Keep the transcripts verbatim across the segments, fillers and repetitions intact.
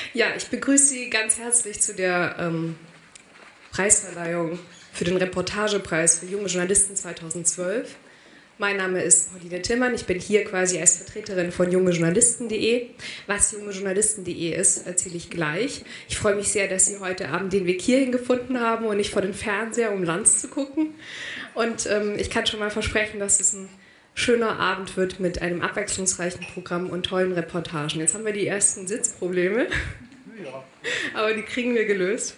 Ja, ich begrüße Sie ganz herzlich zu der ähm, Preisverleihung für den Reportagepreis für junge Journalisten zweitausendzwölf. Mein Name ist Pauline Tillmann, ich bin hier quasi als Vertreterin von junge journalisten punkt de. Was junge journalisten punkt de ist, erzähle ich gleich. Ich freue mich sehr, dass Sie heute Abend den Weg hierhin gefunden haben und nicht vor den Fernseher, um Lanz zu gucken. Und ähm, ich kann schon mal versprechen, dass es ein schöner Abend wird mit einem abwechslungsreichen Programm und tollen Reportagen. Jetzt haben wir die ersten Sitzprobleme, ja. Aber die kriegen wir gelöst.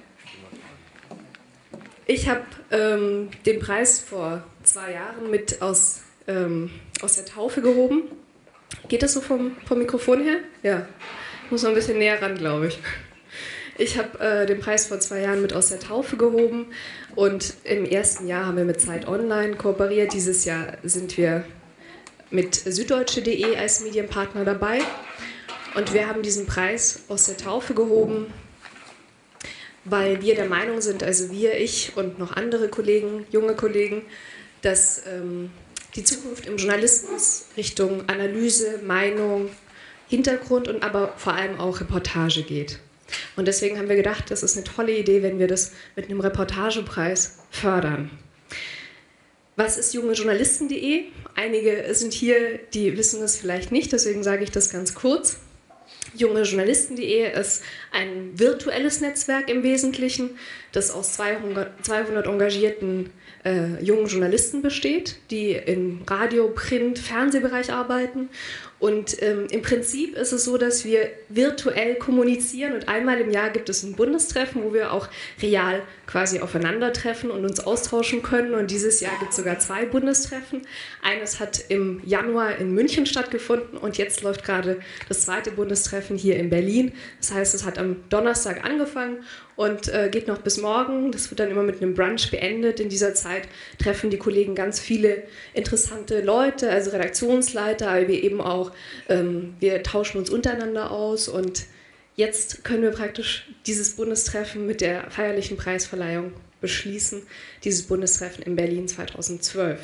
Ich habe ähm, den Preis vor zwei Jahren mit aus, ähm, aus der Taufe gehoben. Geht das so vom, vom Mikrofon her? Ja, ich muss noch ein bisschen näher ran, glaube ich. Ich habe äh, den Preis vor zwei Jahren mit aus der Taufe gehoben und im ersten Jahr haben wir mit Zeit Online kooperiert. Dieses Jahr sind wir mit süddeutsche punkt de als Medienpartner dabei und wir haben diesen Preis aus der Taufe gehoben, weil wir der Meinung sind, also wir, ich und noch andere Kollegen, junge Kollegen, dass ähm, die Zukunft im Journalismus Richtung Analyse, Meinung, Hintergrund und aber vor allem auch Reportage geht. Und deswegen haben wir gedacht, das ist eine tolle Idee, wenn wir das mit einem Reportagepreis fördern. Was ist junge journalisten punkt de? Einige sind hier, die wissen das vielleicht nicht, deswegen sage ich das ganz kurz. junge journalisten punkt de ist ein virtuelles Netzwerk im Wesentlichen, das aus zweihundert, zweihundert engagierten äh, jungen Journalisten besteht, die im Radio-, Print-, Fernsehbereich arbeiten. Und ähm, im Prinzip ist es so, dass wir virtuell kommunizieren und einmal im Jahr gibt es ein Bundestreffen, wo wir auch real quasi aufeinandertreffen und uns austauschen können. Und dieses Jahr gibt es sogar zwei Bundestreffen. Eines hat im Januar in München stattgefunden und jetzt läuft gerade das zweite Bundestreffen hier in Berlin. Das heißt, es hat am Donnerstag angefangen und äh, geht noch bis morgen. Das wird dann immer mit einem Brunch beendet. In dieser Zeit treffen die Kollegen ganz viele interessante Leute, also Redaktionsleiter, aber eben auch, ähm, wir tauschen uns untereinander aus und jetzt können wir praktisch dieses Bundestreffen mit der feierlichen Preisverleihung beschließen, dieses Bundestreffen in Berlin zweitausendzwölf.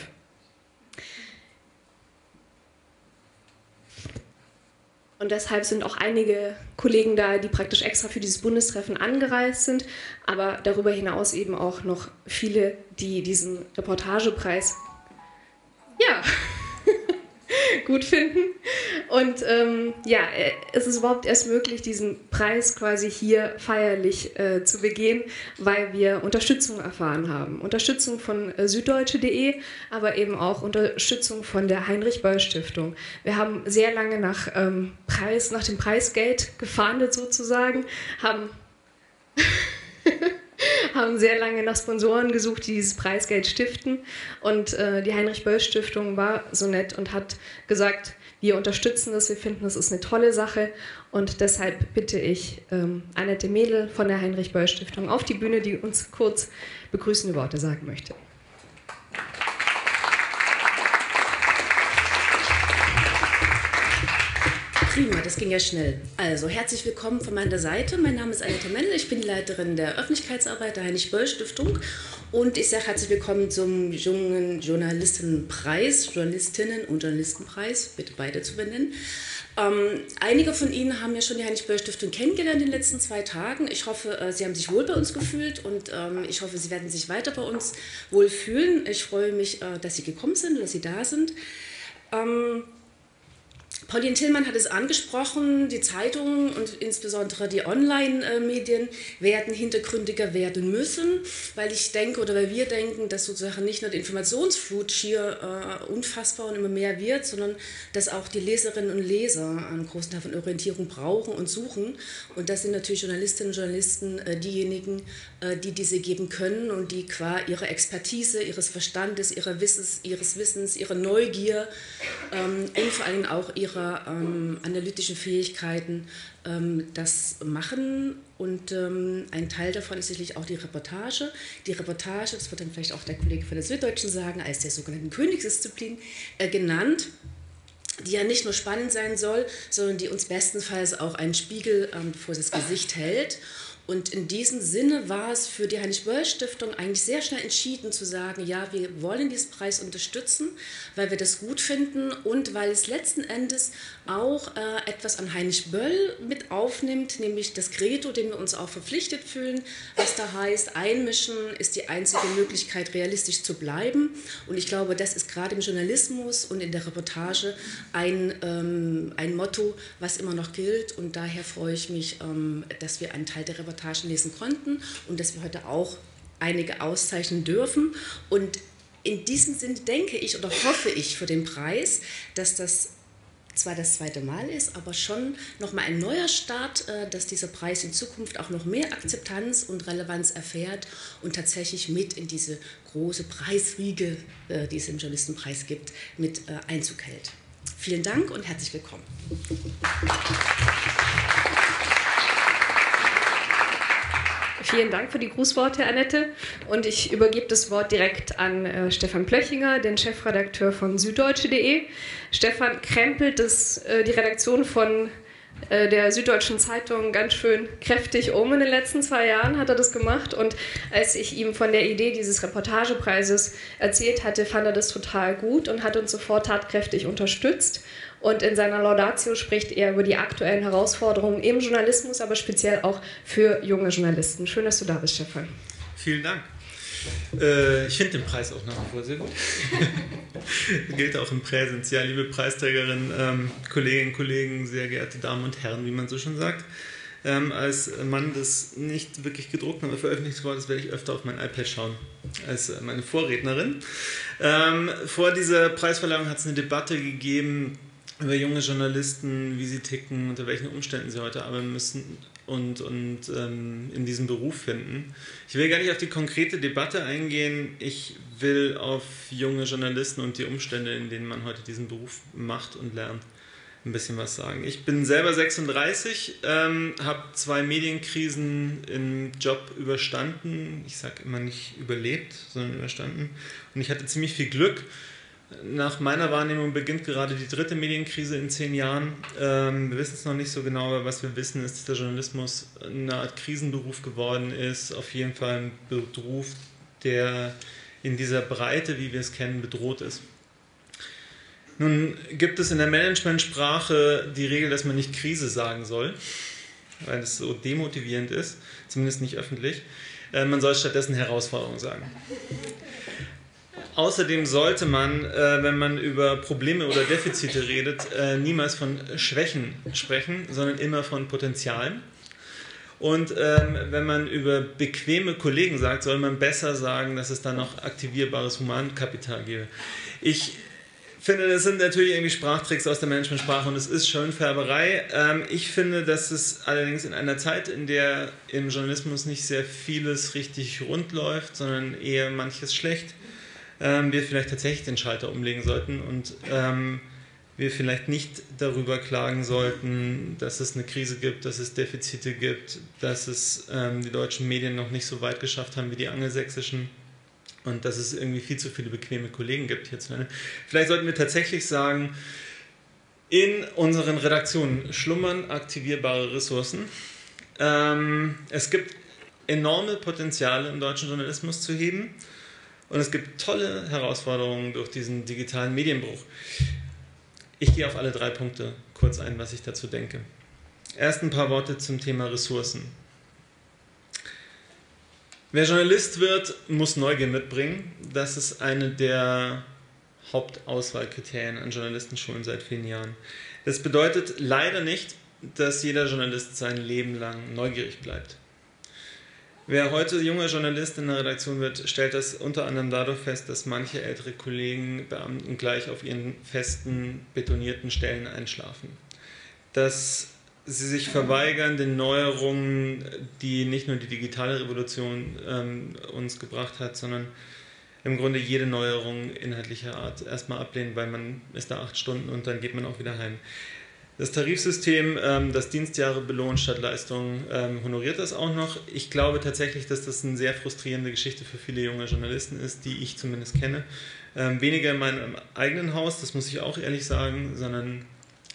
Und deshalb sind auch einige Kollegen da, die praktisch extra für dieses Bundestreffen angereist sind, aber darüber hinaus eben auch noch viele, die diesen Reportagepreis ja, gut finden. Und ähm, ja, es ist überhaupt erst möglich, diesen Preis quasi hier feierlich äh, zu begehen, weil wir Unterstützung erfahren haben. Unterstützung von äh, süddeutsche punkt de, aber eben auch Unterstützung von der Heinrich-Böll-Stiftung. Wir haben sehr lange nach, ähm, Preis, nach dem Preisgeld gefahndet sozusagen, haben... haben sehr lange nach Sponsoren gesucht, die dieses Preisgeld stiften. Und äh, die Heinrich-Böll-Stiftung war so nett und hat gesagt, wir unterstützen das, wir finden, das ist eine tolle Sache. Und deshalb bitte ich ähm, Annette Mädel von der Heinrich-Böll-Stiftung auf die Bühne, die uns kurz begrüßende Worte sagen möchte. Prima, das ging ja schnell. Also, herzlich willkommen von meiner Seite. Mein Name ist Annette Mendel, ich bin die Leiterin der Öffentlichkeitsarbeit der Heinrich-Böll-Stiftung und ich sage herzlich willkommen zum Jungen Journalistenpreis, Journalistinnen- und Journalistenpreis, bitte beide zu benennen. Ähm, einige von Ihnen haben ja schon die Heinrich-Böll-Stiftung kennengelernt in den letzten zwei Tagen. Ich hoffe, äh, Sie haben sich wohl bei uns gefühlt und ähm, ich hoffe, Sie werden sich weiter bei uns wohl fühlen. Ich freue mich, äh, dass Sie gekommen sind, dass Sie da sind. Ähm, Pauline Tillmann hat es angesprochen, die Zeitungen und insbesondere die Online-Medien werden hintergründiger werden müssen, weil ich denke oder weil wir denken, dass sozusagen nicht nur die Informationsflut hier äh, unfassbar und immer mehr wird, sondern dass auch die Leserinnen und Leser einen großen Teil von Orientierung brauchen und suchen. Und das sind natürlich Journalistinnen und Journalisten äh, diejenigen, äh, die diese geben können und die qua ihrer Expertise, ihres Verstandes, ihrer Wissens, ihres Wissens, ihrer Neugier ähm, und vor allem auch ihrer Ähm, analytischen Fähigkeiten ähm, das machen und ähm, ein Teil davon ist sicherlich auch die Reportage. Die Reportage, das wird dann vielleicht auch der Kollege von der Süddeutschen sagen, als der sogenannten Königsdisziplin äh, genannt, die ja nicht nur spannend sein soll, sondern die uns bestenfalls auch einen Spiegel ähm, vor das Gesicht hält. Und in diesem Sinne war es für die Heinrich-Böll-Stiftung eigentlich sehr schnell entschieden zu sagen, ja, wir wollen diesen Preis unterstützen, weil wir das gut finden und weil es letzten Endes auch äh, etwas an Heinrich Böll mit aufnimmt, nämlich das Credo, dem wir uns auch verpflichtet fühlen, was da heißt, einmischen ist die einzige Möglichkeit, realistisch zu bleiben. Und ich glaube, das ist gerade im Journalismus und in der Reportage ein, ähm, ein Motto, was immer noch gilt. Und daher freue ich mich, ähm, dass wir einen Teil der Reportage lesen konnten und dass wir heute auch einige auszeichnen dürfen. Und in diesem Sinne denke ich oder hoffe ich für den Preis, dass das zwar das zweite Mal ist, aber schon nochmal ein neuer Start, dass dieser Preis in Zukunft auch noch mehr Akzeptanz und Relevanz erfährt und tatsächlich mit in diese große Preisriege, die es im Journalistenpreis gibt, mit Einzug hält. Vielen Dank und herzlich willkommen. Vielen Dank für die Grußworte, Annette. Und ich übergebe das Wort direkt an äh, Stefan Plöchinger, den Chefredakteur von süddeutsche punkt de. Stefan krempelt das, äh, die Redaktion von äh, der Süddeutschen Zeitung ganz schön kräftig um. In den letzten zwei Jahren hat er das gemacht. Und als ich ihm von der Idee dieses Reportagepreises erzählt hatte, fand er das total gut und hat uns sofort tatkräftig unterstützt. Und in seiner Laudatio spricht er über die aktuellen Herausforderungen im Journalismus, aber speziell auch für junge Journalisten. Schön, dass du da bist, Stefan. Vielen Dank. Äh, ich finde den Preis auch nach wie vor sehr gut. Gilt auch im Präsens. Ja, liebe Preisträgerin, ähm, Kolleginnen und Kollegen, sehr geehrte Damen und Herren, wie man so schon sagt. Ähm, als Mann des nicht wirklich gedruckten, aber veröffentlichten Wortes werde ich öfter auf mein iPad schauen als meine Vorrednerin. Ähm, vor dieser Preisverleihung hat es eine Debatte gegeben über junge Journalisten, wie sie ticken, unter welchen Umständen sie heute arbeiten müssen und, und ähm, in diesem Beruf finden. Ich will gar nicht auf die konkrete Debatte eingehen. Ich will auf junge Journalisten und die Umstände, in denen man heute diesen Beruf macht und lernt, ein bisschen was sagen. Ich bin selber sechsunddreißig, ähm, habe zwei Medienkrisen im Job überstanden. Ich sage immer nicht überlebt, sondern überstanden. Und ich hatte ziemlich viel Glück. Nach meiner Wahrnehmung beginnt gerade die dritte Medienkrise in zehn Jahren. Ähm, wir wissen es noch nicht so genau, aber was wir wissen, ist, dass der Journalismus eine Art Krisenberuf geworden ist. Auf jeden Fall ein Beruf, der in dieser Breite, wie wir es kennen, bedroht ist. Nun gibt es in der Managementsprache die Regel, dass man nicht Krise sagen soll, weil es so demotivierend ist, zumindest nicht öffentlich. Äh, man soll stattdessen Herausforderung sagen. Außerdem sollte man, äh, wenn man über Probleme oder Defizite redet, äh, niemals von Schwächen sprechen, sondern immer von Potenzialen. Und ähm, wenn man über bequeme Kollegen sagt, soll man besser sagen, dass es da noch aktivierbares Humankapital gäbe. Ich finde, das sind natürlich irgendwie Sprachtricks aus der Managementsprache und es ist Schönfärberei. Ähm, ich finde, dass es allerdings in einer Zeit, in der im Journalismus nicht sehr vieles richtig rund läuft, sondern eher manches schlecht, ähm, wir vielleicht tatsächlich den Schalter umlegen sollten und ähm, wir vielleicht nicht darüber klagen sollten, dass es eine Krise gibt, dass es Defizite gibt, dass es ähm, die deutschen Medien noch nicht so weit geschafft haben wie die angelsächsischen und dass es irgendwie viel zu viele bequeme Kollegen gibt hierzulande. Vielleicht sollten wir tatsächlich sagen, in unseren Redaktionen schlummern aktivierbare Ressourcen. Ähm, es gibt enorme Potenziale im deutschen Journalismus zu heben und es gibt tolle Herausforderungen durch diesen digitalen Medienbruch. Ich gehe auf alle drei Punkte kurz ein, was ich dazu denke. Erst ein paar Worte zum Thema Ressourcen. Wer Journalist wird, muss Neugier mitbringen. Das ist eine der Hauptauswahlkriterien an Journalistenschulen seit vielen Jahren. Das bedeutet leider nicht, dass jeder Journalist sein Leben lang neugierig bleibt. Wer heute junger Journalist in der Redaktion wird, stellt das unter anderem dadurch fest, dass manche ältere Kollegen, Beamten gleich auf ihren festen, betonierten Stellen einschlafen. Dass sie sich verweigern den Neuerungen, die nicht nur die digitale Revolution ähm, uns gebracht hat, sondern im Grunde jede Neuerung inhaltlicher Art erstmal ablehnen, weil man ist da acht Stunden und dann geht man auch wieder heim. Das Tarifsystem, ähm, das Dienstjahre belohnt statt Leistung, ähm, honoriert das auch noch. Ich glaube tatsächlich, dass das eine sehr frustrierende Geschichte für viele junge Journalisten ist, die ich zumindest kenne. Ähm, weniger in meinem eigenen Haus, das muss ich auch ehrlich sagen, sondern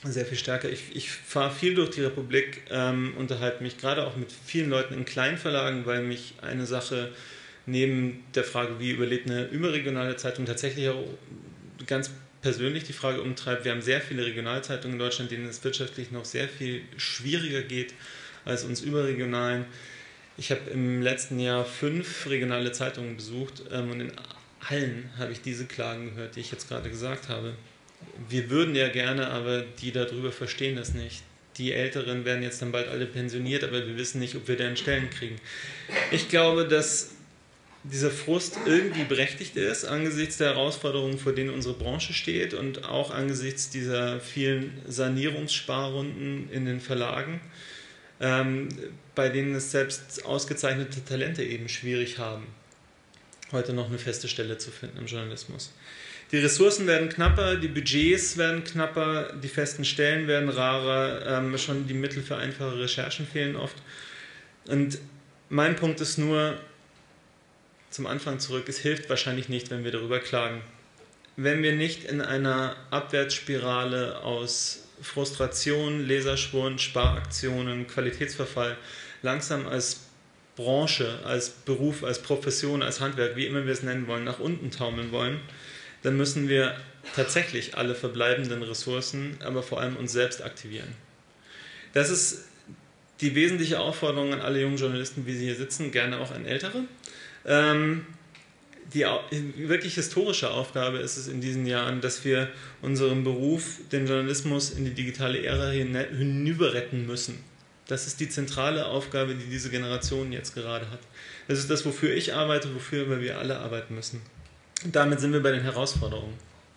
sehr viel stärker. Ich, ich fahre viel durch die Republik, ähm, unterhalte mich gerade auch mit vielen Leuten in Kleinverlagen, weil mich eine Sache neben der Frage, wie überlebt eine überregionale Zeitung, tatsächlich auch ganz persönlich die Frage umtreibt. Wir haben sehr viele Regionalzeitungen in Deutschland, denen es wirtschaftlich noch sehr viel schwieriger geht als uns überregionalen. Ich habe im letzten Jahr fünf regionale Zeitungen besucht ähm, und in allen habe ich diese Klagen gehört, die ich jetzt gerade gesagt habe. Wir würden ja gerne, aber die darüber verstehen das nicht. Die Älteren werden jetzt dann bald alle pensioniert, aber wir wissen nicht, ob wir deren Stellen kriegen. Ich glaube, dass dieser Frust irgendwie berechtigt ist, angesichts der Herausforderungen, vor denen unsere Branche steht und auch angesichts dieser vielen Sanierungssparrunden in den Verlagen, ähm, bei denen es selbst ausgezeichnete Talente eben schwierig haben, heute noch eine feste Stelle zu finden im Journalismus. Die Ressourcen werden knapper, die Budgets werden knapper, die festen Stellen werden rarer, ähm, schon die Mittel für einfache Recherchen fehlen oft. Und mein Punkt ist nur, zum Anfang zurück, es hilft wahrscheinlich nicht, wenn wir darüber klagen. Wenn wir nicht in einer Abwärtsspirale aus Frustration, Leserschwund, Sparaktionen, Qualitätsverfall langsam als Branche, als Beruf, als Profession, als Handwerk, wie immer wir es nennen wollen, nach unten taumeln wollen, dann müssen wir tatsächlich alle verbleibenden Ressourcen, aber vor allem uns selbst aktivieren. Das ist die wesentliche Aufforderung an alle jungen Journalisten, wie sie hier sitzen, gerne auch an Ältere. Ähm, die wirklich historische Aufgabe ist es in diesen Jahren, dass wir unseren Beruf, den Journalismus, in die digitale Ära hinüber retten müssen. Das ist die zentrale Aufgabe, die diese Generation jetzt gerade hat. Das ist das, wofür ich arbeite, wofür wir alle arbeiten müssen. Und damit sind wir bei den Herausforderungen.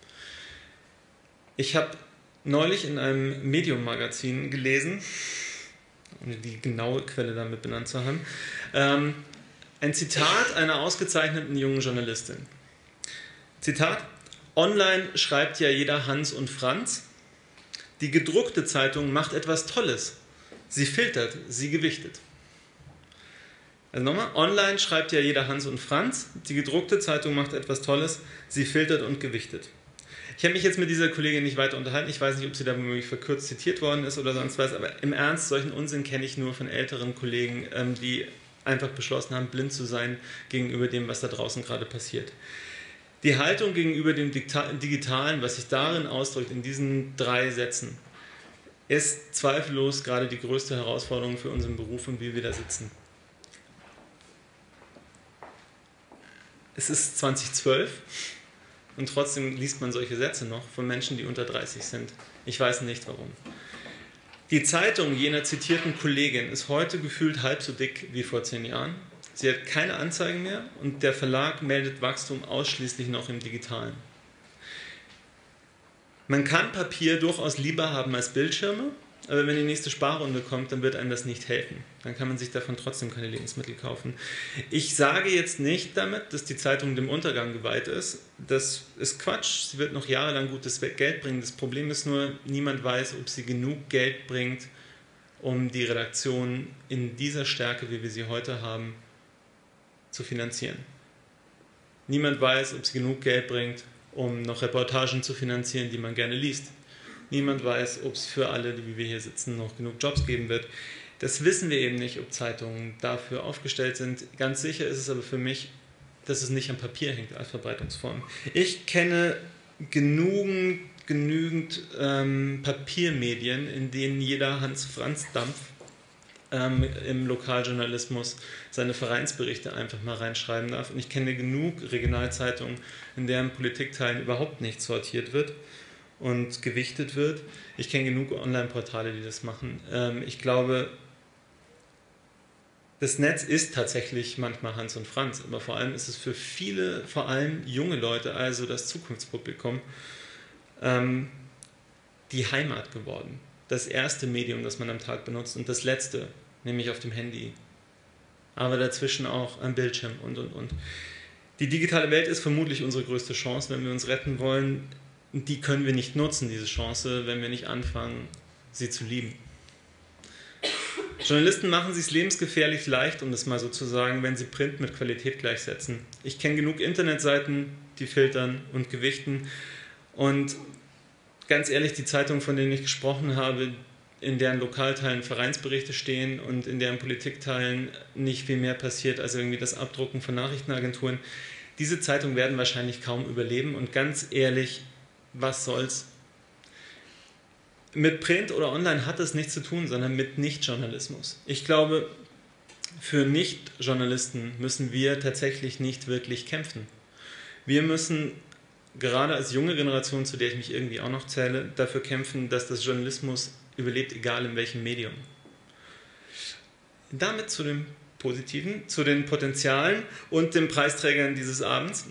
Ich habe neulich in einem Medium-Magazin gelesen, ohne die genaue Quelle damit benannt zu haben, ähm, ein Zitat einer ausgezeichneten jungen Journalistin. Zitat: Online schreibt ja jeder Hans und Franz. Die gedruckte Zeitung macht etwas Tolles. Sie filtert, sie gewichtet. Also nochmal, online schreibt ja jeder Hans und Franz. Die gedruckte Zeitung macht etwas Tolles. Sie filtert und gewichtet. Ich habe mich jetzt mit dieser Kollegin nicht weiter unterhalten. Ich weiß nicht, ob sie da womöglich verkürzt zitiert worden ist oder sonst was. Aber im Ernst, solchen Unsinn kenne ich nur von älteren Kollegen, die einfach beschlossen haben, blind zu sein gegenüber dem, was da draußen gerade passiert. Die Haltung gegenüber dem Digitalen, was sich darin ausdrückt, in diesen drei Sätzen, ist zweifellos gerade die größte Herausforderung für unseren Beruf und wie wir da sitzen. Es ist zweitausendzwölf und trotzdem liest man solche Sätze noch von Menschen, die unter dreißig sind. Ich weiß nicht warum. Die Zeitung jener zitierten Kollegin ist heute gefühlt halb so dick wie vor zehn Jahren. Sie hat keine Anzeigen mehr und der Verlag meldet Wachstum ausschließlich noch im Digitalen. Man kann Papier durchaus lieber haben als Bildschirme, aber wenn die nächste Sparrunde kommt, dann wird einem das nicht helfen. Dann kann man sich davon trotzdem keine Lebensmittel kaufen. Ich sage jetzt nicht damit, dass die Zeitung dem Untergang geweiht ist. Das ist Quatsch. Sie wird noch jahrelang gutes Geld bringen. Das Problem ist nur, niemand weiß, ob sie genug Geld bringt, um die Redaktion in dieser Stärke, wie wir sie heute haben, zu finanzieren. Niemand weiß, ob sie genug Geld bringt, um noch Reportagen zu finanzieren, die man gerne liest. Niemand weiß, ob es für alle, die wie wir hier sitzen, noch genug Jobs geben wird. Das wissen wir eben nicht, ob Zeitungen dafür aufgestellt sind. Ganz sicher ist es aber für mich, dass es nicht am Papier hängt als Verbreitungsform. Ich kenne genügend, genügend ähm, Papiermedien, in denen jeder Hans-Franz-Dampf ähm, im Lokaljournalismus seine Vereinsberichte einfach mal reinschreiben darf. Und ich kenne genug Regionalzeitungen, in deren Politikteilen überhaupt nicht sortiert wird und gewichtet wird. Ich kenne genug Online-Portale, die das machen. Ähm, ich glaube, das Netz ist tatsächlich manchmal Hans und Franz, aber vor allem ist es für viele, vor allem junge Leute, also das Zukunftspublikum, ähm, die Heimat geworden. Das erste Medium, das man am Tag benutzt und das letzte, nämlich auf dem Handy. Aber dazwischen auch am Bildschirm und, und, und. Die digitale Welt ist vermutlich unsere größte Chance, wenn wir uns retten wollen. Die können wir nicht nutzen, diese Chance, wenn wir nicht anfangen, sie zu lieben. Journalisten machen es sich lebensgefährlich leicht, um das mal so zu sagen, wenn sie Print mit Qualität gleichsetzen. Ich kenne genug Internetseiten, die filtern und gewichten. Und ganz ehrlich, die Zeitungen, von denen ich gesprochen habe, in deren Lokalteilen Vereinsberichte stehen und in deren Politikteilen nicht viel mehr passiert als irgendwie das Abdrucken von Nachrichtenagenturen. Diese Zeitungen werden wahrscheinlich kaum überleben und ganz ehrlich, was soll's? Mit Print oder Online hat es nichts zu tun, sondern mit Nichtjournalismus. Ich glaube, für Nichtjournalisten müssen wir tatsächlich nicht wirklich kämpfen. Wir müssen gerade als junge Generation, zu der ich mich irgendwie auch noch zähle, dafür kämpfen, dass das Journalismus überlebt, egal in welchem Medium. Damit zu dem Positiven, zu den Potenzialen und den Preisträgern dieses Abends.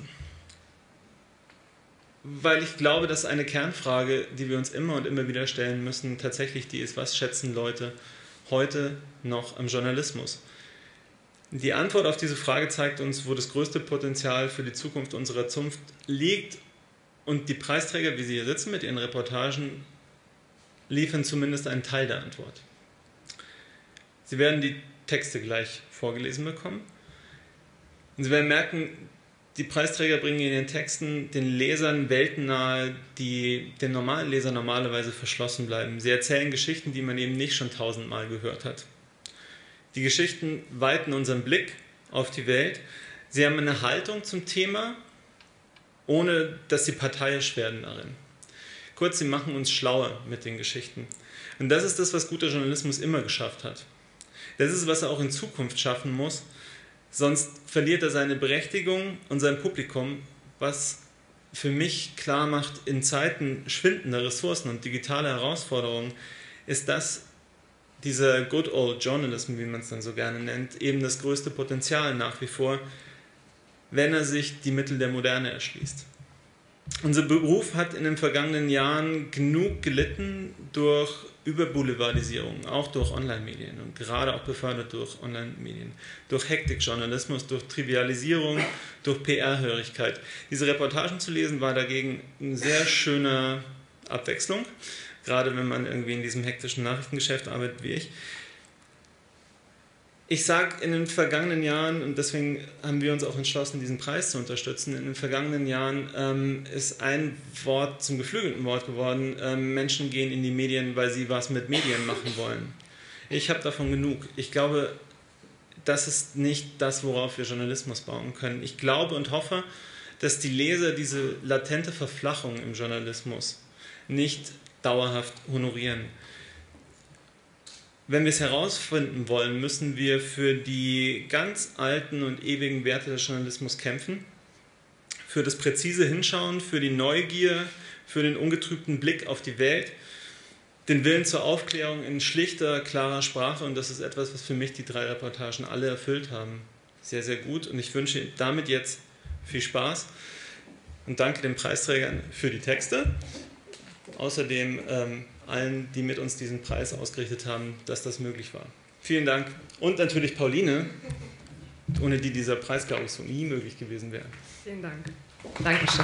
Weil ich glaube, dass eine Kernfrage, die wir uns immer und immer wieder stellen müssen, tatsächlich die ist, was schätzen Leute heute noch am Journalismus? Die Antwort auf diese Frage zeigt uns, wo das größte Potenzial für die Zukunft unserer Zunft liegt. Und die Preisträger, wie sie hier sitzen mit ihren Reportagen, liefern zumindest einen Teil der Antwort. Sie werden die Texte gleich vorgelesen bekommen. Und Sie werden merken, die Preisträger bringen in ihren Texten den Lesern Welten nahe, die dem normalen Leser normalerweise verschlossen bleiben. Sie erzählen Geschichten, die man eben nicht schon tausendmal gehört hat. Die Geschichten weiten unseren Blick auf die Welt. Sie haben eine Haltung zum Thema, ohne dass sie parteiisch werden darin. Kurz, sie machen uns schlauer mit den Geschichten. Und das ist das, was guter Journalismus immer geschafft hat. Das ist, was er auch in Zukunft schaffen muss, sonst verliert er seine Berechtigung und sein Publikum, was für mich klar macht, in Zeiten schwindender Ressourcen und digitaler Herausforderungen ist das, dieser Good Old Journalism, wie man es dann so gerne nennt, eben das größte Potenzial nach wie vor, wenn er sich die Mittel der Moderne erschließt. Unser Beruf hat in den vergangenen Jahren genug gelitten durch Überboulevardisierung, auch durch Online-Medien und gerade auch befördert durch Online-Medien, durch Hektikjournalismus, durch Trivialisierung, durch P R-Hörigkeit. Diese Reportagen zu lesen war dagegen eine sehr schöne Abwechslung, gerade wenn man irgendwie in diesem hektischen Nachrichtengeschäft arbeitet wie ich. Ich sage in den vergangenen Jahren, und deswegen haben wir uns auch entschlossen, diesen Preis zu unterstützen, in den vergangenen Jahren ähm, ist ein Wort zum geflügelten Wort geworden, ähm, Menschen gehen in die Medien, weil sie was mit Medien machen wollen. Ich habe davon genug. Ich glaube, das ist nicht das, worauf wir Journalismus bauen können. Ich glaube und hoffe, dass die Leser diese latente Verflachung im Journalismus nicht dauerhaft honorieren. Wenn wir es herausfinden wollen, müssen wir für die ganz alten und ewigen Werte des Journalismus kämpfen, für das präzise Hinschauen, für die Neugier, für den ungetrübten Blick auf die Welt, den Willen zur Aufklärung in schlichter, klarer Sprache, und das ist etwas, was für mich die drei Reportagen alle erfüllt haben. Sehr, sehr gut, und ich wünsche damit jetzt viel Spaß und danke den Preisträgern für die Texte. Außerdem ähm, allen, die mit uns diesen Preis ausgerichtet haben, dass das möglich war. Vielen Dank. Und natürlich Pauline, ohne die dieser Preis, glaube ich, so nie möglich gewesen wäre. Vielen Dank. Dankeschön.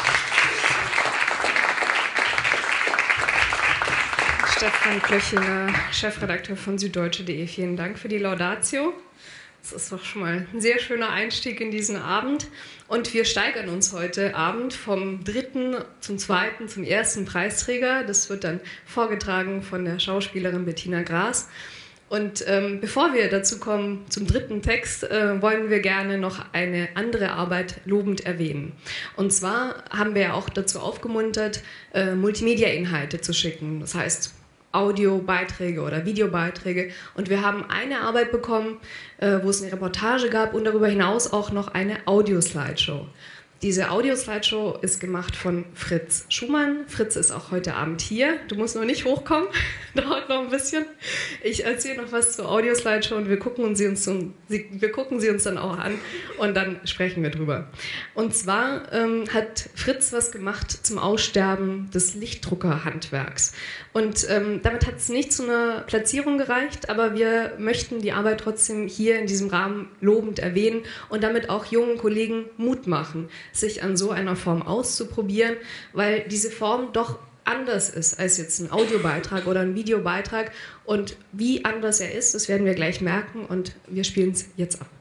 Stefan Klöchinger, Chefredakteur von süddeutsche punkt de. Vielen Dank für die Laudatio. Das ist doch schon mal ein sehr schöner Einstieg in diesen Abend. Und wir steigern uns heute Abend vom dritten zum zweiten zum ersten Preisträger. Das wird dann vorgetragen von der Schauspielerin Bettina Gras. Und ähm, bevor wir dazu kommen, zum dritten Text, äh, wollen wir gerne noch eine andere Arbeit lobend erwähnen. Und zwar haben wir ja auch dazu aufgemuntert, äh, Multimedia-Inhalte zu schicken. Das heißt, Audiobeiträge oder Videobeiträge. Und wir haben eine Arbeit bekommen, äh, wo es eine Reportage gab und darüber hinaus auch noch eine Audio-Slideshow. Diese Audio-Slideshow ist gemacht von Fritz Schumann. Fritz ist auch heute Abend hier. Du musst nur nicht hochkommen, dauert noch ein bisschen. Ich erzähle noch was zur Audio-Slideshow und wir gucken, sie uns zum, wir gucken sie uns dann auch an und dann sprechen wir drüber. Und zwar ähm, hat Fritz was gemacht zum Aussterben des Lichtdruckerhandwerks. Und ähm, damit hat es nicht zu einer Platzierung gereicht, aber wir möchten die Arbeit trotzdem hier in diesem Rahmen lobend erwähnen und damit auch jungen Kollegen Mut machen, sich an so einer Form auszuprobieren, weil diese Form doch anders ist als jetzt ein Audiobeitrag oder ein Videobeitrag. Und wie anders er ist, das werden wir gleich merken und wir spielen es jetzt ab.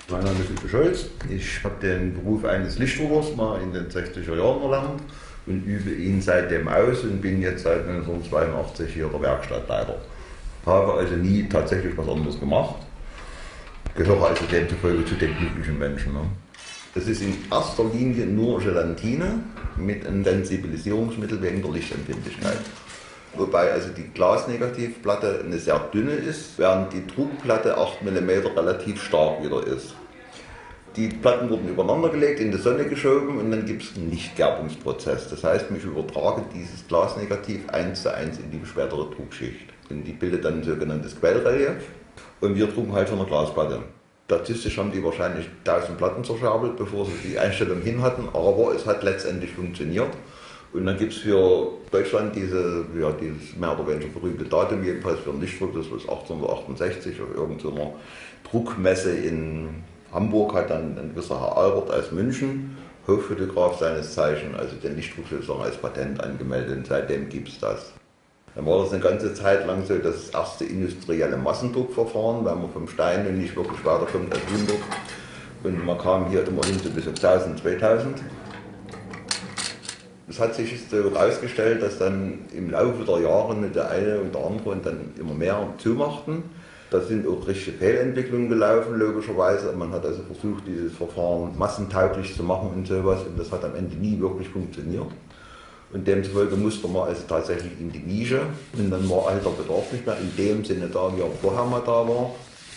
Mein Name ist Uwe Scholz. Ich habe den Beruf eines Lichtdruckers mal in den sechziger Jahren erlernt und übe ihn seitdem aus und bin jetzt seit neunzehnhundertzweiundachtzig hier der Werkstattleiter. Habe also nie tatsächlich was anderes gemacht. Gehöre also demzufolge zu den glücklichen Menschen. Ne? Das ist in erster Linie nur Gelatine mit einem Sensibilisierungsmittel wegen der Lichtempfindlichkeit. Wobei also die Glasnegativplatte eine sehr dünne ist, während die Druckplatte acht Millimeter relativ stark wieder ist. Die Platten wurden übereinander gelegt, in die Sonne geschoben und dann gibt es einen Lichtgerbungsprozess. Das heißt, ich übertrage dieses Glasnegativ eins zu eins in die spätere Druckschicht. Und die bildet dann ein sogenanntes Quellrelief und wir drucken halt von der Glasplatte. Statistisch haben die wahrscheinlich tausend Platten zerscherbelt, bevor sie die Einstellung hin hatten, aber es hat letztendlich funktioniert. Und dann gibt es für Deutschland diese, ja, dieses mehr oder weniger berühmte Datum, jedenfalls für den Lichtdruck, das war achtzehnhundertachtundsechzig auf irgendeiner Druckmesse in Hamburg, hat dann ein gewisser Herr Albert aus München, Hochfotograf seines Zeichens, also den Lichtdruck sozusagen als Patent angemeldet und seitdem gibt es das. Dann war das eine ganze Zeit lang so das erste industrielle Massendruckverfahren, weil man vom Stein und nicht wirklich weiterkommt als hundert. Und man kam hier immerhin so bis auf tausend, zweitausend. Es hat sich so herausgestellt, dass dann im Laufe der Jahre der eine und der andere und dann immer mehr zumachten. Da sind auch richtige Fehlentwicklungen gelaufen, logischerweise. Man hat also versucht, dieses Verfahren massentauglich zu machen und sowas. Und das hat am Ende nie wirklich funktioniert. Und demzufolge musste man also tatsächlich in die Nische. Und dann war halt der Bedarf nicht mehr in dem Sinne da, wie er vorher mal da war.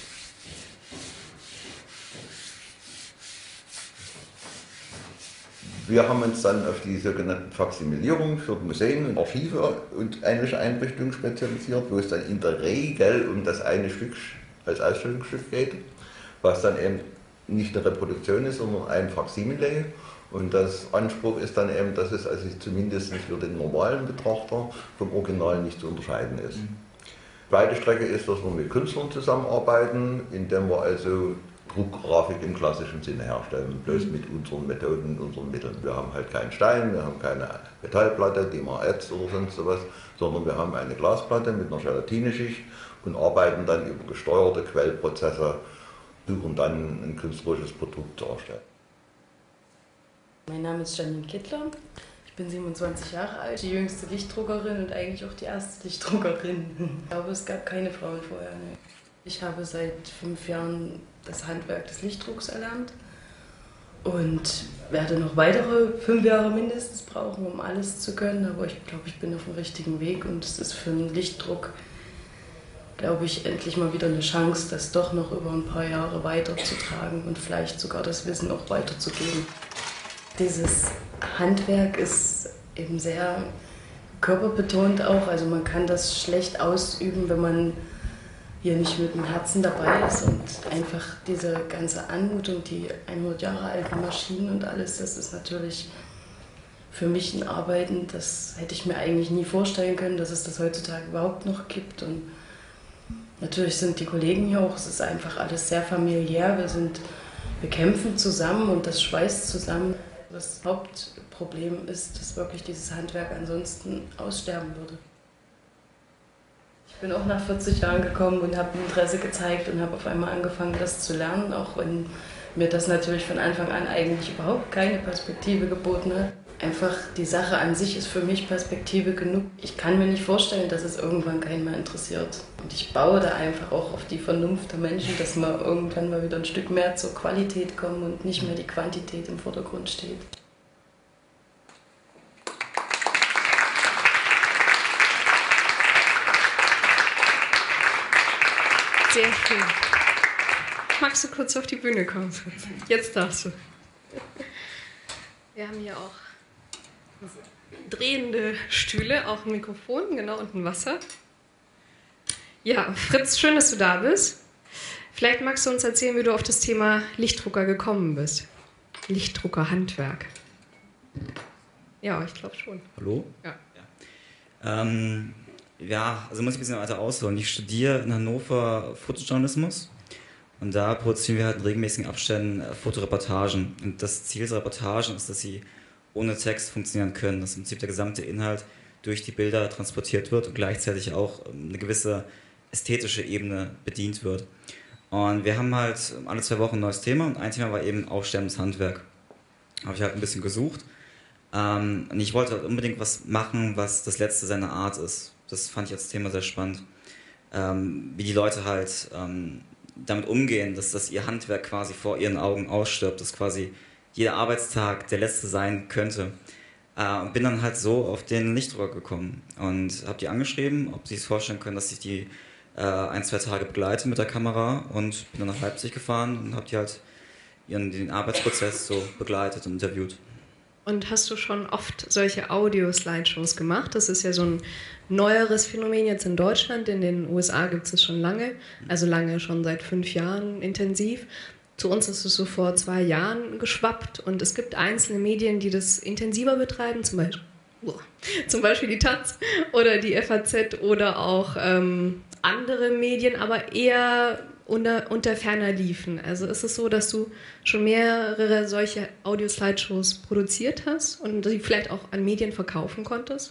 Wir haben uns dann auf die sogenannten Faksimilierungen für Museen und Archive und ähnliche Einrichtungen spezialisiert, wo es dann in der Regel um das eine Stück als Ausstellungsstück geht, was dann eben nicht eine Reproduktion ist, sondern ein Faksimile. Und das Anspruch ist dann eben, dass es also zumindest für den normalen Betrachter vom Original nicht zu unterscheiden ist. Mhm. Die zweite Strecke ist, dass wir mit Künstlern zusammenarbeiten, indem wir also Druckgrafik im klassischen Sinne herstellen, bloß mit unseren Methoden, unseren Mitteln. Wir haben halt keinen Stein, wir haben keine Metallplatte, die man ätzt oder sonst sowas, sondern wir haben eine Glasplatte mit einer Gelatineschicht und arbeiten dann über gesteuerte Quellprozesse, suchen dann ein künstlerisches Produkt zu erstellen. Mein Name ist Janine Kittler, ich bin siebenundzwanzig Jahre alt, die jüngste Lichtdruckerin und eigentlich auch die erste Lichtdruckerin. Ich glaube, es gab keine Frauen vorher. Ne. Ich habe seit fünf Jahren das Handwerk des Lichtdrucks erlernt und werde noch weitere fünf Jahre mindestens brauchen, um alles zu können. Aber ich glaube, ich bin auf dem richtigen Weg und es ist für den Lichtdruck, glaube ich, endlich mal wieder eine Chance, das doch noch über ein paar Jahre weiterzutragen und vielleicht sogar das Wissen auch weiterzugeben. Dieses Handwerk ist eben sehr körperbetont auch, also man kann das schlecht ausüben, wenn man hier nicht mit dem Herzen dabei ist und einfach diese ganze Anmutung, die hundert Jahre alten Maschinen und alles, das ist natürlich für mich ein Arbeiten, das hätte ich mir eigentlich nie vorstellen können, dass es das heutzutage überhaupt noch gibt. Und natürlich sind die Kollegen hier auch, es ist einfach alles sehr familiär, wir sind, wir kämpfen zusammen und das schweißt zusammen. Das Hauptproblem ist, dass wirklich dieses Handwerk ansonsten aussterben würde. Ich bin auch nach vierzig Jahren gekommen und habe Interesse gezeigt und habe auf einmal angefangen, das zu lernen, auch wenn mir das natürlich von Anfang an eigentlich überhaupt keine Perspektive geboten hat. Einfach die Sache an sich ist für mich Perspektive genug. Ich kann mir nicht vorstellen, dass es irgendwann keinen mehr interessiert. Und ich baue da einfach auch auf die Vernunft der Menschen, dass wir irgendwann mal wieder ein Stück mehr zur Qualität kommen und nicht mehr die Quantität im Vordergrund steht. Sehr schön. Magst du kurz auf die Bühne kommen? Jetzt darfst du. Wir haben hier auch drehende Stühle, auch ein Mikrofon, genau, und ein Wasser. Ja, Fritz, schön, dass du da bist. Vielleicht magst du uns erzählen, wie du auf das Thema Lichtdrucker gekommen bist. Lichtdruckerhandwerk. Ja, ich glaube schon. Hallo? Ja. Ja. Ähm, ja, also muss ich ein bisschen weiter ausholen. Ich studiere in Hannover Fotojournalismus und da produzieren wir halt in regelmäßigen Abständen Fotoreportagen. Und das Ziel der Reportagen ist, dass sie ohne Text funktionieren können, dass im Prinzip der gesamte Inhalt durch die Bilder transportiert wird und gleichzeitig auch eine gewisse ästhetische Ebene bedient wird. Und wir haben halt alle zwei Wochen ein neues Thema und ein Thema war eben aussterbendes Handwerk. Habe ich halt ein bisschen gesucht. Ähm, und ich wollte halt unbedingt was machen, was das Letzte seiner Art ist. Das fand ich als Thema sehr spannend. Ähm, wie die Leute halt ähm, damit umgehen, dass, dass ihr Handwerk quasi vor ihren Augen ausstirbt, dass quasi jeder Arbeitstag der letzte sein könnte. Äh, und bin dann halt so auf den Lichtdrucker gekommen und habe die angeschrieben, ob sie sich vorstellen können, dass ich die äh, ein, zwei Tage begleite mit der Kamera, und bin dann nach Leipzig gefahren und habe die halt ihren, den Arbeitsprozess so begleitet und interviewt. Und hast du schon oft solche Audio-Slideshows gemacht? Das ist ja so ein neueres Phänomen jetzt in Deutschland. In den U S A gibt es es schon lange, also lange, schon seit fünf Jahren intensiv. Zu uns ist es so vor zwei Jahren geschwappt, und es gibt einzelne Medien, die das intensiver betreiben, zum Beispiel, oh, zum Beispiel die Taz oder die F A Z oder auch ähm, andere Medien, aber eher unter, unter ferner liefen. Also ist es so, dass du schon mehrere solche Audio-Slideshows produziert hast und die vielleicht auch an Medien verkaufen konntest?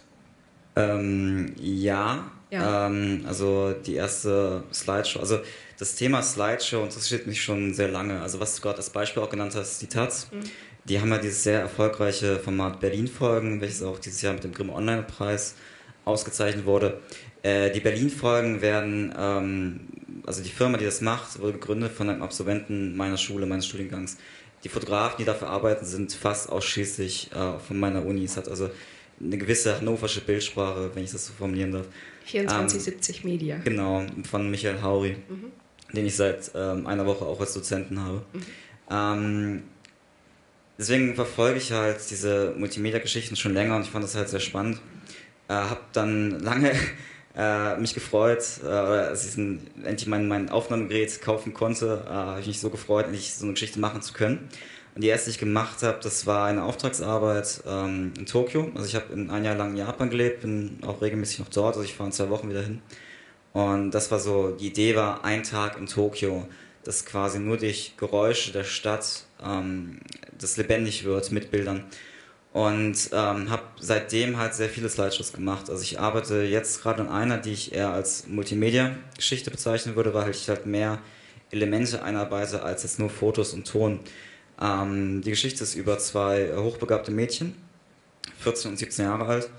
Ähm, ja, Ja. Ähm, also die erste Slideshow, also das Thema Slideshow interessiert mich schon sehr lange. Also was du gerade als Beispiel auch genannt hast, die Taz, mhm. die haben ja dieses sehr erfolgreiche Format Berlin-Folgen, welches auch dieses Jahr mit dem Grimme Online-Preis ausgezeichnet wurde. Äh, die Berlin-Folgen werden, ähm, also die Firma, die das macht, wurde gegründet von einem Absolventen meiner Schule, meines Studiengangs. Die Fotografen, die dafür arbeiten, sind fast ausschließlich äh, von meiner Uni. Es hat also eine gewisse hannoversche Bildsprache, wenn ich das so formulieren darf. vierundzwanzig siebzig ähm, Media. Genau, von Michael Hauri, mhm. den ich seit ähm, einer Woche auch als Dozenten habe. Mhm. Ähm, deswegen verfolge ich halt diese Multimedia-Geschichten schon länger und ich fand das halt sehr spannend. Äh, habe dann lange äh, mich gefreut, äh, als ich ein, endlich mein, mein Aufnahmegerät kaufen konnte, äh, habe ich mich so gefreut, endlich so eine Geschichte machen zu können. Und die erste, die ich gemacht habe, das war eine Auftragsarbeit ähm, in Tokio. Also ich habe ein Jahr lang in Japan gelebt, bin auch regelmäßig noch dort, also ich fahre in zwei Wochen wieder hin. Und das war so, die Idee war ein Tag in Tokio, dass quasi nur durch Geräusche der Stadt ähm, das lebendig wird mit Bildern. Und ähm, habe seitdem halt sehr viele Slideshows gemacht. Also ich arbeite jetzt gerade an einer, die ich eher als Multimedia-Geschichte bezeichnen würde, weil ich halt mehr Elemente einarbeite als jetzt nur Fotos und Ton. Ähm, die Geschichte ist über zwei hochbegabte Mädchen, vierzehn und siebzehn Jahre alt.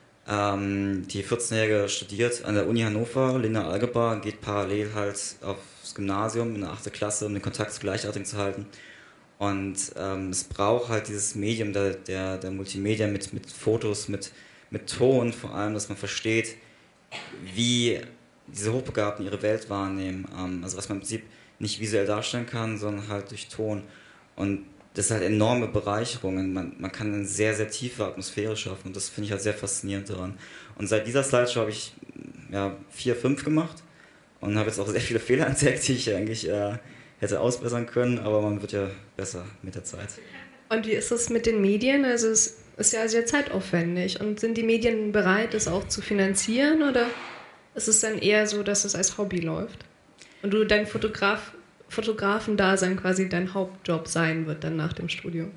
Ähm, die vierzehnjährige studiert an der Uni Hannover, Linear Algebra, geht parallel halt aufs Gymnasium in der achten Klasse, um den Kontakt zu Gleichaltrigen zu halten. Und ähm, es braucht halt dieses Medium der, der, der Multimedia mit, mit Fotos, mit, mit Ton vor allem, dass man versteht, wie diese Hochbegabten ihre Welt wahrnehmen. Ähm, also was man im Prinzip nicht visuell darstellen kann, sondern halt durch Ton. Und das ist halt enorme Bereicherungen. Man, man kann eine sehr, sehr tiefe Atmosphäre schaffen und das finde ich halt sehr faszinierend daran. Und seit dieser Slideshow habe ich ja, vier, fünf gemacht und habe jetzt auch sehr viele Fehler entdeckt, die ich eigentlich äh, hätte ausbessern können, aber man wird ja besser mit der Zeit. Und wie ist es mit den Medien? Also es ist ja sehr zeitaufwendig. Und sind die Medien bereit, das auch zu finanzieren, oder ist es dann eher so, dass es als Hobby läuft? Und du dein Fotograf Fotografen-Dasein quasi dein Hauptjob sein wird dann nach dem Studium?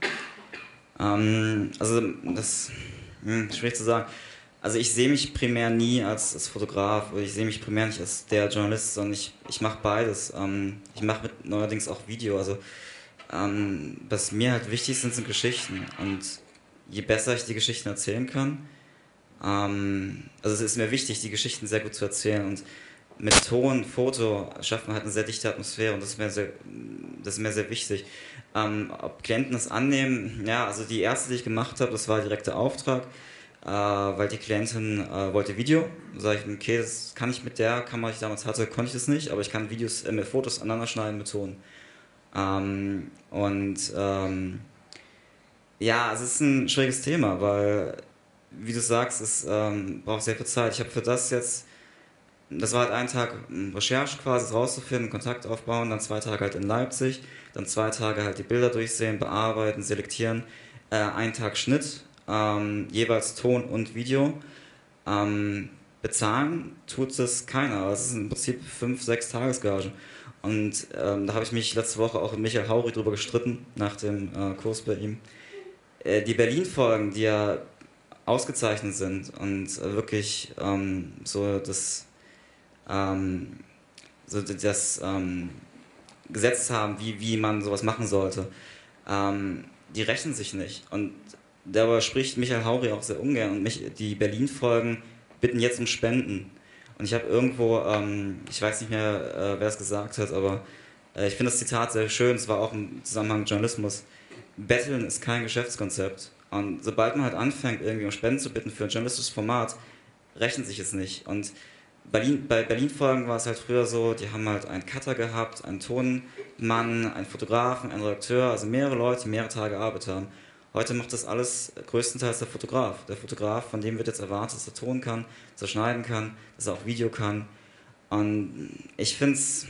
Ähm, also das ist schwierig zu sagen. Also ich sehe mich primär nie als, als Fotograf, oder ich sehe mich primär nicht als der Journalist, sondern ich, ich mache beides. Ähm, ich mache mit neuerdings auch Video. Also ähm, was mir halt wichtig sind, sind Geschichten. Und je besser ich die Geschichten erzählen kann, ähm, also es ist mir wichtig, die Geschichten sehr gut zu erzählen. Und mit Ton, Foto schafft man halt eine sehr dichte Atmosphäre und das ist mir sehr, das ist mir sehr wichtig. Ähm, ob Klienten das annehmen, ja, also die erste, die ich gemacht habe, das war direkter Auftrag, äh, weil die Klientin äh, wollte Video. Da sage ich, okay, das kann ich mit der Kamera, die ich damals hatte, konnte ich das nicht, aber ich kann Videos, äh, mit Fotos aneinander schneiden mit Ton. Ähm, und ähm, ja, es ist ein schwieriges Thema, weil, wie du sagst, es ähm, braucht sehr viel Zeit. Ich habe für das jetzt Das war halt ein Tag Recherche quasi, rauszufinden, Kontakt aufbauen, dann zwei Tage halt in Leipzig, dann zwei Tage halt die Bilder durchsehen, bearbeiten, selektieren, äh, ein Tag Schnitt, ähm, jeweils Ton und Video. Ähm, bezahlen tut es keiner, das ist im Prinzip fünf, sechs Tagesgagen. Und ähm, da habe ich mich letzte Woche auch mit Michael Hauri drüber gestritten, nach dem äh, Kurs bei ihm. Äh, die Berlin-Folgen, die ja ausgezeichnet sind und äh, wirklich ähm, so das Ähm, so das, ähm, gesetzt haben, wie, wie man sowas machen sollte, ähm, die rechnen sich nicht. Und darüber spricht Michael Hauri auch sehr ungern. Und mich, die Berlin-Folgen bitten jetzt um Spenden. Und ich habe irgendwo, ähm, ich weiß nicht mehr, äh, wer es gesagt hat, aber äh, ich finde das Zitat sehr schön, es war auch im Zusammenhang mit Journalismus. Betteln ist kein Geschäftskonzept. Und sobald man halt anfängt, irgendwie um Spenden zu bitten für ein journalistisches Format, rechnet sich es nicht. Und Berlin, bei Berlin-Folgen war es halt früher so, die haben halt einen Cutter gehabt, einen Tonmann, einen Fotografen, einen Redakteur, also mehrere Leute, die mehrere Tage gearbeitet haben. Heute macht das alles größtenteils der Fotograf. Der Fotograf, von dem wird jetzt erwartet, dass er Ton kann, dass er schneiden kann, dass er auch Video kann. Und ich finde es...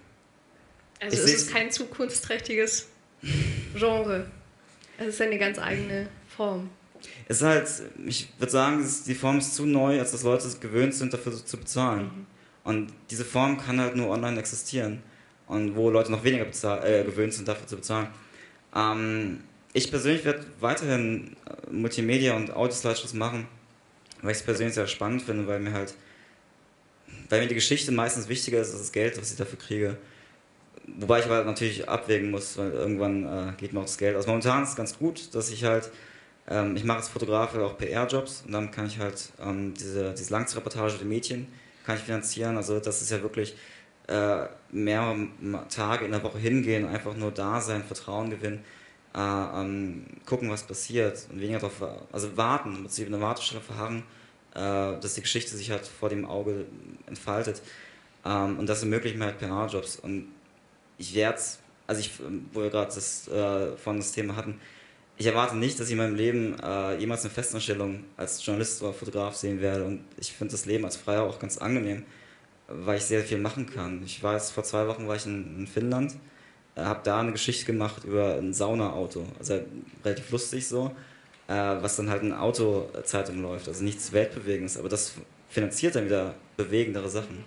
Also es ist kein zukunftsträchtiges Genre. Es ist eine ganz eigene Form. Es ist halt, ich würde sagen, die Form ist zu neu, als dass Leute gewöhnt sind, dafür zu bezahlen. Mhm. Und diese Form kann halt nur online existieren. Und wo Leute noch weniger bezahl- äh, gewöhnt sind, dafür zu bezahlen. Ähm, ich persönlich werde weiterhin Multimedia und Audio-Slideshows machen, weil ich es persönlich sehr spannend finde, weil mir halt, weil mir die Geschichte meistens wichtiger ist als das Geld, was ich dafür kriege. Wobei ich aber natürlich abwägen muss, weil irgendwann äh, geht mir auch das Geld aus. Momentan ist es ganz gut, dass ich halt, ähm, ich mache als Fotograf auch P R-Jobs und dann kann ich halt ähm, diese, diese Langzeitreportage der Mädchen kann ich finanzieren. Also das ist ja wirklich äh, mehrere Tage in der Woche hingehen, einfach nur da sein, Vertrauen gewinnen, äh, ähm, gucken, was passiert und weniger darauf, also warten, im Prinzip in der Wartestelle verharren, äh, dass die Geschichte sich halt vor dem Auge entfaltet. Ähm, und das ermöglicht mir halt P R-Jobs. Und ich werde, also ich, wo wir gerade das, äh, von das Thema hatten, ich erwarte nicht, dass ich in meinem Leben äh, jemals eine Festanstellung als Journalist oder Fotograf sehen werde. Und ich finde das Leben als Freier auch ganz angenehm, weil ich sehr viel machen kann. Ich war jetzt vor zwei Wochen war ich in, in Finnland, äh, habe da eine Geschichte gemacht über ein Saunaauto, also relativ lustig so, äh, was dann halt in Autozeitung läuft, also nichts Weltbewegendes, aber das finanziert dann wieder bewegendere Sachen.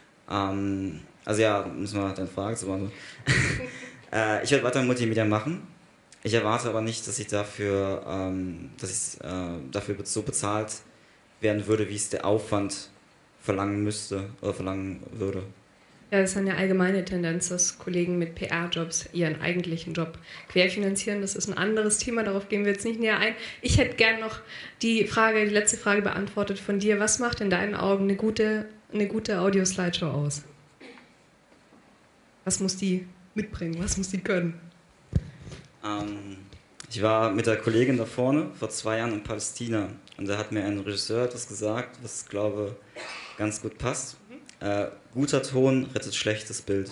Ähm, also ja, müssen wir deine Frage zu beantworten. äh, ich werde weiter Multimedia machen. Ich erwarte aber nicht, dass ich dafür, ähm, dass ich äh, dafür so bezahlt werden würde, wie es der Aufwand verlangen müsste oder verlangen würde. Ja, das ist eine allgemeine Tendenz, dass Kollegen mit P R-Jobs ihren eigentlichen Job querfinanzieren. Das ist ein anderes Thema, darauf gehen wir jetzt nicht näher ein. Ich hätte gern noch die Frage, die letzte Frage beantwortet von dir. Was macht in deinen Augen eine gute, eine gute Audio-Slideshow aus? Was muss die mitbringen? Was muss die können? Ähm, ich war mit der Kollegin da vorne vor zwei Jahren in Palästina und da hat mir ein Regisseur etwas gesagt, was ich glaube ganz gut passt. Mhm. Äh, guter Ton rettet schlechtes Bild.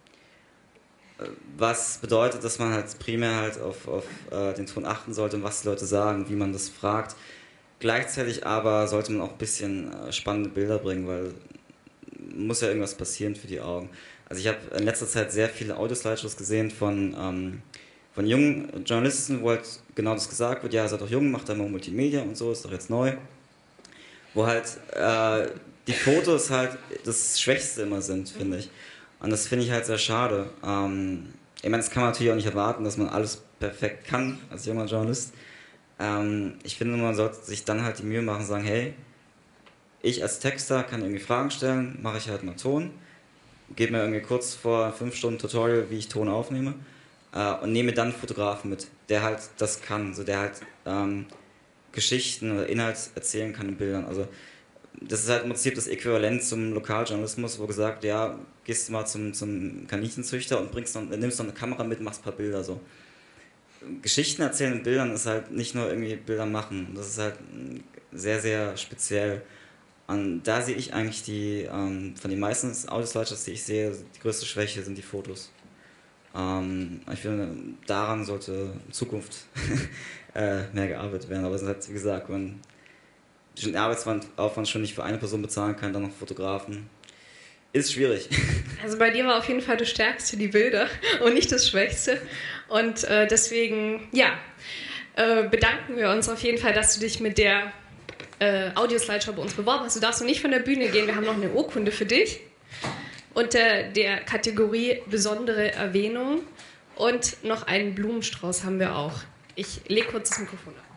Äh, was bedeutet, dass man halt primär halt auf, auf äh, den Ton achten sollte und was die Leute sagen, wie man das fragt. Gleichzeitig aber sollte man auch ein bisschen äh, spannende Bilder bringen, weil muss ja irgendwas passieren für die Augen. Also ich habe in letzter Zeit sehr viele Audio-Slideshows gesehen von, ähm, von jungen Journalisten, wo halt genau das gesagt wird, ja, seid doch jung, macht da mal Multimedia und so, ist doch jetzt neu. Wo halt äh, die Fotos halt das Schwächste immer sind, finde ich. Und das finde ich halt sehr schade. Ähm, ich meine, das kann man natürlich auch nicht erwarten, dass man alles perfekt kann als junger Journalist. Ähm, ich finde, man sollte sich dann halt die Mühe machen und sagen, hey, ich als Texter kann irgendwie Fragen stellen, mache ich halt mal Ton, gebe mir irgendwie kurz vor fünf Stunden Tutorial, wie ich Ton aufnehme äh, und nehme dann einen Fotografen mit, der halt das kann, so der halt ähm, Geschichten oder Inhalt erzählen kann in Bildern. Also das ist halt im Prinzip das Äquivalent zum Lokaljournalismus, wo gesagt, ja, gehst du mal zum, zum Kaninchenzüchter und bringst dann, nimmst dann eine Kamera mit, machst ein paar Bilder so. Geschichten erzählen in Bildern ist halt nicht nur irgendwie Bilder machen, das ist halt sehr, sehr speziell. Und da sehe ich eigentlich die, ähm, von den meisten Audio-Slideshows, die ich sehe, die größte Schwäche sind die Fotos. Ähm, ich finde, daran sollte in Zukunft äh, mehr gearbeitet werden. Aber es ist halt, wie gesagt, wenn man den Arbeitsaufwand schon nicht für eine Person bezahlen kann, dann noch Fotografen, ist schwierig. Also bei dir war auf jeden Fall das Stärkste die Bilder und nicht das Schwächste. Und äh, deswegen, ja, äh, bedanken wir uns auf jeden Fall, dass du dich mit der Äh, Audio-Slideshow bei uns beworben hast. Du darfst noch nicht von der Bühne gehen, wir haben noch eine Urkunde für dich unter der Kategorie besondere Erwähnung und noch einen Blumenstrauß haben wir auch. Ich lege kurz das Mikrofon ab.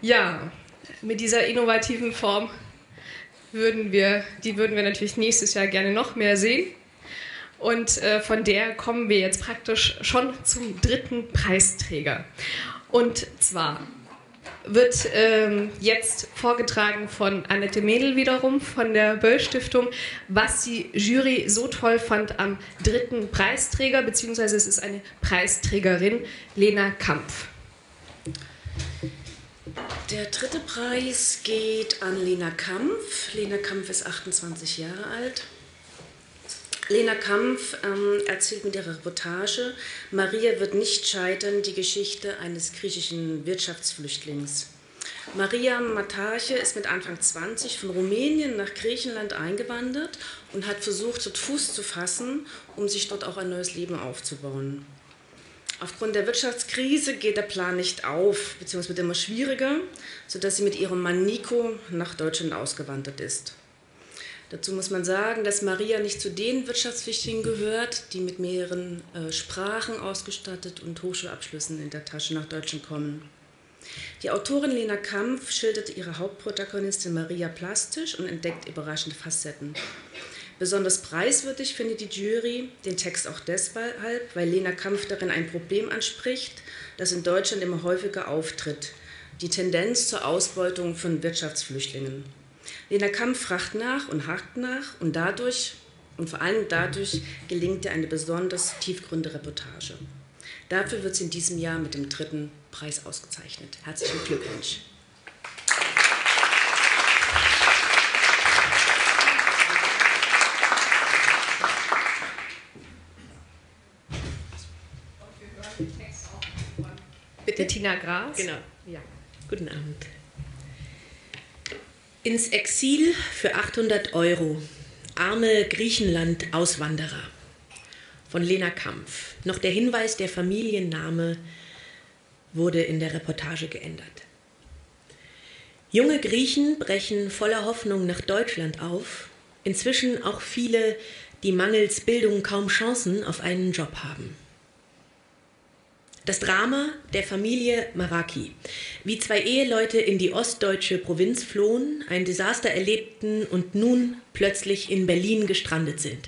Ja, mit dieser innovativen Form würden wir, die würden wir natürlich nächstes Jahr gerne noch mehr sehen. Und äh, von der kommen wir jetzt praktisch schon zum dritten Preisträger. Und zwar wird ähm, jetzt vorgetragen von Annette Mädel wiederum von der Böll-Stiftung, was die Jury so toll fand am dritten Preisträger, beziehungsweise es ist eine Preisträgerin, Lena Kampf. Der dritte Preis geht an Lena Kampf. Lena Kampf ist achtundzwanzig Jahre alt. Lena Kampf ähm, erzählt mit ihrer Reportage, Maria wird nicht scheitern, die Geschichte eines griechischen Wirtschaftsflüchtlings. Maria Matarche ist mit Anfang zwanzig von Rumänien nach Griechenland eingewandert und hat versucht, dort Fuß zu fassen, um sich dort auch ein neues Leben aufzubauen. Aufgrund der Wirtschaftskrise geht der Plan nicht auf, beziehungsweise wird immer schwieriger, sodass sie mit ihrem Mann Nico nach Deutschland ausgewandert ist. Dazu muss man sagen, dass Maria nicht zu den Wirtschaftsflüchtlingen gehört, die mit mehreren äh, Sprachen ausgestattet und Hochschulabschlüssen in der Tasche nach Deutschland kommen. Die Autorin Lena Kampf schildert ihre Hauptprotagonistin Maria plastisch und entdeckt überraschende Facetten. Besonders preiswürdig findet die Jury den Text auch deshalb, weil Lena Kampf darin ein Problem anspricht, das in Deutschland immer häufiger auftritt: die Tendenz zur Ausbeutung von Wirtschaftsflüchtlingen. Lena Kampf fragt nach und hakt nach und dadurch, und vor allem dadurch, gelingt ihr eine besonders tiefgründige Reportage. Dafür wird sie in diesem Jahr mit dem dritten Preis ausgezeichnet. Herzlichen Glückwunsch. Bitte, Tina Gras. Genau. Ja. Guten Abend. Ins Exil für achthundert Euro. Arme Griechenland-Auswanderer. Von Lena Kampf. Noch der Hinweis, der Familienname wurde in der Reportage geändert. Junge Griechen brechen voller Hoffnung nach Deutschland auf. Inzwischen auch viele, die mangels Bildung kaum Chancen auf einen Job haben. Das Drama der Familie Maraki. Wie zwei Eheleute in die ostdeutsche Provinz flohen, ein Desaster erlebten und nun plötzlich in Berlin gestrandet sind.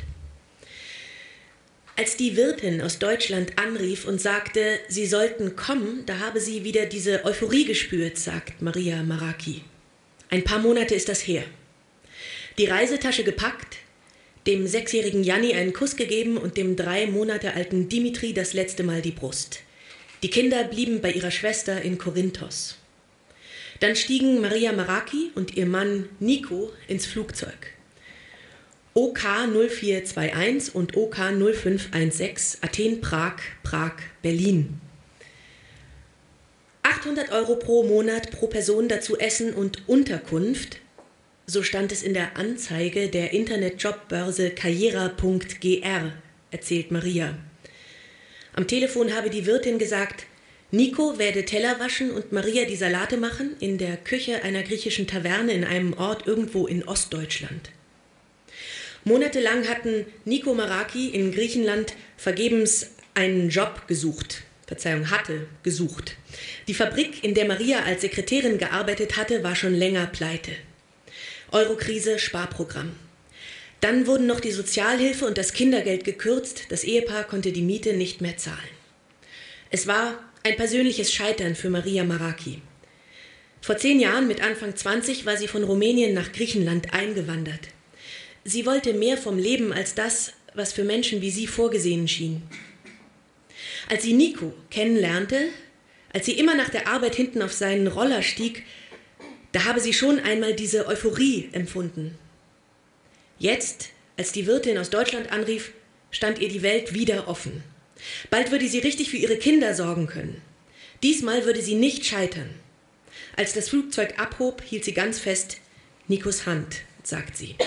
Als die Wirtin aus Deutschland anrief und sagte, sie sollten kommen, da habe sie wieder diese Euphorie gespürt, sagt Maria Maraki. Ein paar Monate ist das her. Die Reisetasche gepackt, dem sechsjährigen Janni einen Kuss gegeben und dem drei Monate alten Dimitri das letzte Mal die Brust. Die Kinder blieben bei ihrer Schwester in Korinthos. Dann stiegen Maria Maraki und ihr Mann Nico ins Flugzeug. O K null vier zwei eins und O K null fünf eins sechs, Athen, Prag, Prag, Berlin. achthundert Euro pro Monat pro Person, dazu Essen und Unterkunft. So stand es in der Anzeige der Internetjobbörse karriera punkt g r, erzählt Maria. Am Telefon habe die Wirtin gesagt, Nico werde Teller waschen und Maria die Salate machen in der Küche einer griechischen Taverne in einem Ort irgendwo in Ostdeutschland. Monatelang hatten Nico Maraki in Griechenland vergebens einen Job gesucht. Verzeihung, hatte gesucht. Die Fabrik, in der Maria als Sekretärin gearbeitet hatte, war schon länger pleite. Eurokrise, Sparprogramm. Dann wurden noch die Sozialhilfe und das Kindergeld gekürzt. Das Ehepaar konnte die Miete nicht mehr zahlen. Es war ein persönliches Scheitern für Maria Maraki. Vor zehn Jahren, mit Anfang zwanzig, war sie von Rumänien nach Griechenland eingewandert. Sie wollte mehr vom Leben als das, was für Menschen wie sie vorgesehen schien. Als sie Nico kennenlernte, als sie immer nach der Arbeit hinten auf seinen Roller stieg, da habe sie schon einmal diese Euphorie empfunden. Jetzt, als die Wirtin aus Deutschland anrief, stand ihr die Welt wieder offen. Bald würde sie richtig für ihre Kinder sorgen können. Diesmal würde sie nicht scheitern. Als das Flugzeug abhob, hielt sie ganz fest Nikos Hand, sagt sie.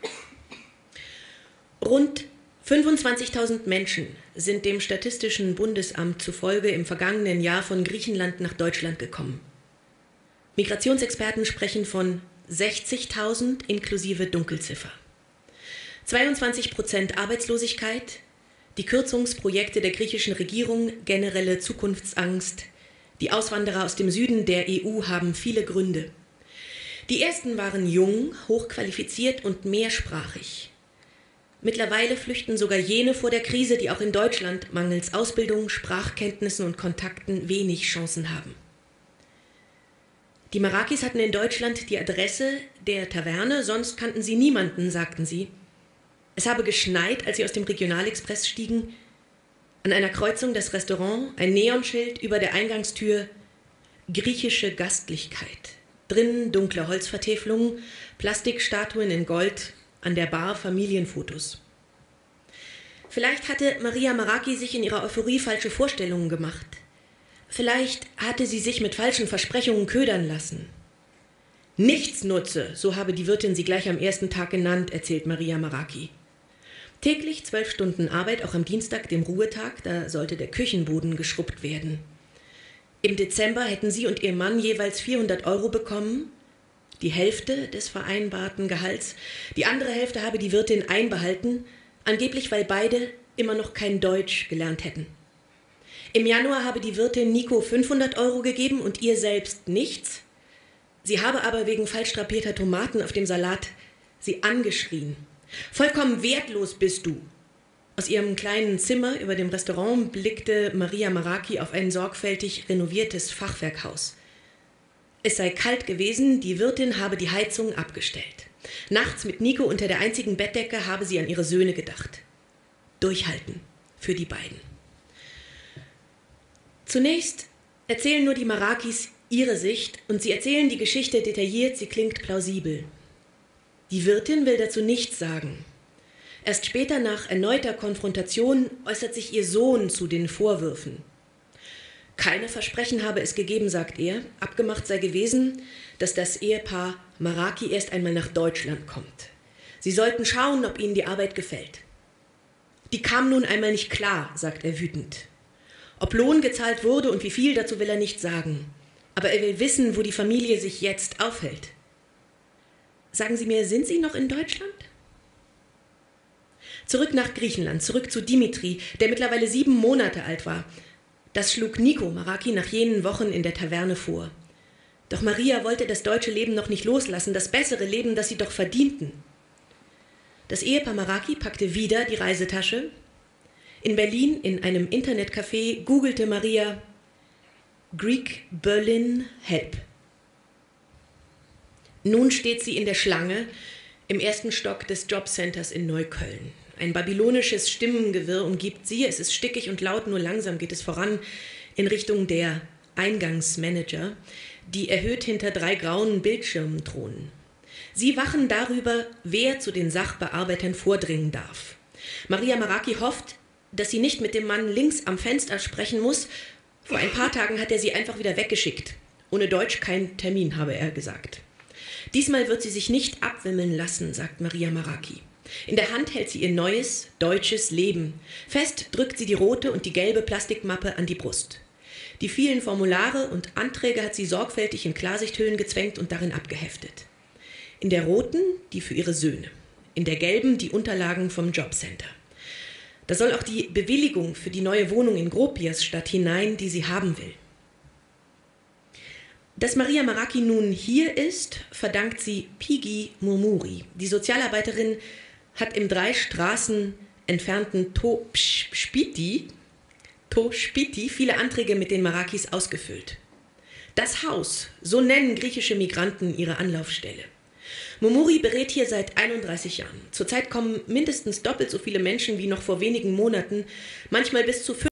Rund fünfundzwanzigtausend Menschen sind dem Statistischen Bundesamt zufolge im vergangenen Jahr von Griechenland nach Deutschland gekommen. Migrationsexperten sprechen von sechzigtausend inklusive Dunkelziffer. zweiundzwanzig Prozent Arbeitslosigkeit, die Kürzungsprojekte der griechischen Regierung, generelle Zukunftsangst, Die Auswanderer aus dem Süden der E U haben viele Gründe. Die ersten waren jung, hochqualifiziert und mehrsprachig. Mittlerweile flüchten sogar jene vor der Krise, die auch in Deutschland mangels Ausbildung, Sprachkenntnissen und Kontakten wenig Chancen haben. Die Marakis hatten in Deutschland die Adresse der Taverne, sonst kannten sie niemanden, sagten sie. Es habe geschneit, als sie aus dem Regionalexpress stiegen. An einer Kreuzung das Restaurant, ein Neonschild über der Eingangstür, griechische Gastlichkeit. Drinnen dunkle Holzvertäfelungen, Plastikstatuen in Gold, an der Bar Familienfotos. Vielleicht hatte Maria Maraki sich in ihrer Euphorie falsche Vorstellungen gemacht. Vielleicht hatte sie sich mit falschen Versprechungen ködern lassen. Nichtsnutze, so habe die Wirtin sie gleich am ersten Tag genannt, erzählt Maria Maraki. Täglich zwölf Stunden Arbeit, auch am Dienstag, dem Ruhetag, da sollte der Küchenboden geschrubbt werden. Im Dezember hätten sie und ihr Mann jeweils vierhundert Euro bekommen, die Hälfte des vereinbarten Gehalts. Die andere Hälfte habe die Wirtin einbehalten, angeblich weil beide immer noch kein Deutsch gelernt hätten. Im Januar habe die Wirtin Nico fünfhundert Euro gegeben und ihr selbst nichts. Sie habe aber wegen falsch drapierter Tomaten auf dem Salat sie angeschrien. Vollkommen wertlos bist du. Aus ihrem kleinen Zimmer über dem Restaurant blickte Maria Maraki auf ein sorgfältig renoviertes Fachwerkhaus. Es sei kalt gewesen, die Wirtin habe die Heizung abgestellt. Nachts mit Nico unter der einzigen Bettdecke habe sie an ihre Söhne gedacht. Durchhalten für die beiden. Zunächst erzählen nur die Marakis ihre Sicht und sie erzählen die Geschichte detailliert, sie klingt plausibel. Die Wirtin will dazu nichts sagen. Erst später, nach erneuter Konfrontation, äußert sich ihr Sohn zu den Vorwürfen. Keine Versprechen habe es gegeben, sagt er. Abgemacht sei gewesen, dass das Ehepaar Maraki erst einmal nach Deutschland kommt. Sie sollten schauen, ob ihnen die Arbeit gefällt. Die kam nun einmal nicht klar, sagt er wütend. Ob Lohn gezahlt wurde und wie viel, dazu will er nicht sagen. Aber er will wissen, wo die Familie sich jetzt aufhält. Sagen Sie mir, sind Sie noch in Deutschland? Zurück nach Griechenland, zurück zu Dimitri, der mittlerweile sieben Monate alt war. Das schlug Nico Maraki nach jenen Wochen in der Taverne vor. Doch Maria wollte das deutsche Leben noch nicht loslassen, das bessere Leben, das sie doch verdienten. Das Ehepaar Maraki packte wieder die Reisetasche. In Berlin, in einem Internetcafé, googelte Maria Greek Berlin Help. Nun steht sie in der Schlange im ersten Stock des Jobcenters in Neukölln. Ein babylonisches Stimmengewirr umgibt sie. Es ist stickig und laut, nur langsam geht es voran in Richtung der Eingangsmanager, die erhöht hinter drei grauen Bildschirmen thronen. Sie wachen darüber, wer zu den Sachbearbeitern vordringen darf. Maria Maraki hofft, dass sie nicht mit dem Mann links am Fenster sprechen muss. Vor ein paar Tagen hat er sie einfach wieder weggeschickt. Ohne Deutsch kein Termin, habe er gesagt. Diesmal wird sie sich nicht abwimmeln lassen, sagt Maria Maraki. In der Hand hält sie ihr neues, deutsches Leben. Fest drückt sie die rote und die gelbe Plastikmappe an die Brust. Die vielen Formulare und Anträge hat sie sorgfältig in Klarsichthüllen gezwängt und darin abgeheftet. In der roten die für ihre Söhne, in der gelben die Unterlagen vom Jobcenter. Da soll auch die Bewilligung für die neue Wohnung in Gropiusstadt hinein, die sie haben will. Dass Maria Maraki nun hier ist, verdankt sie Pigi Murmuri. Die Sozialarbeiterin hat im drei Straßen entfernten Tospiti, Tospiti viele Anträge mit den Marakis ausgefüllt. Das Haus, so nennen griechische Migranten ihre Anlaufstelle. Murmuri berät hier seit einunddreißig Jahren. Zurzeit kommen mindestens doppelt so viele Menschen wie noch vor wenigen Monaten, manchmal bis zu